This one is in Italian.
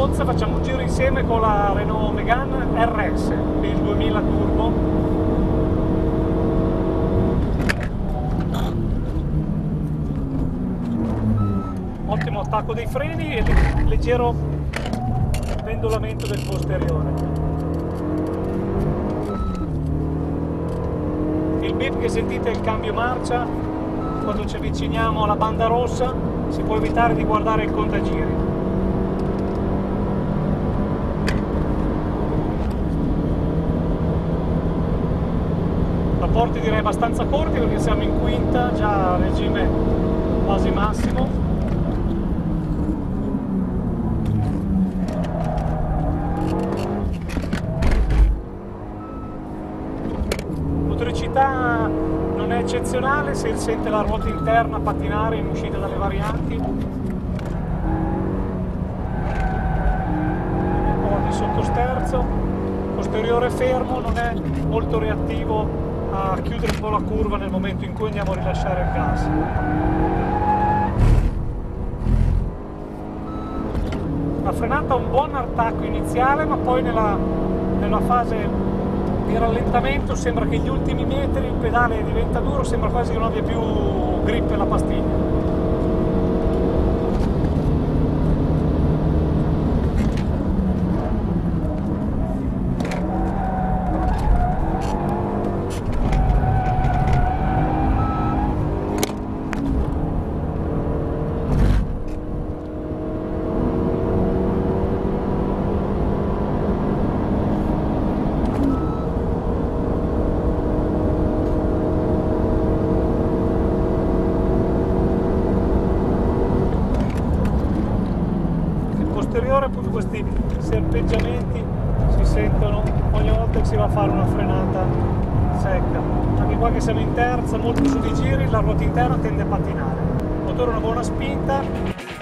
Monza, facciamo un giro insieme con la Renault Megane RS, il 2000 Turbo. Ottimo attacco dei freni e leggero pendolamento del posteriore. Il beep che sentite è il cambio marcia. Quando ci avviciniamo alla banda rossa si può evitare di guardare il contagiri. Rapporti direi abbastanza corti perché siamo in quinta, già a regime quasi massimo. Motoricità non è eccezionale, si sente la ruota interna pattinare in uscita dalle varianti. Un po' di sottosterzo, posteriore fermo, non è molto reattivo a chiudere un po' la curva nel momento in cui andiamo a rilasciare il gas. La frenata ha un buon attacco iniziale, ma poi nella fase di rallentamento sembra che gli ultimi metri il pedale diventa duro, sembra quasi che non abbia più grip la pastiglia. Appunto questi serpeggiamenti si sentono ogni volta che si va a fare una frenata secca. Anche qua che siamo in terza, molto su di giri, la ruota interna tende a pattinare. Il motore ha una buona spinta.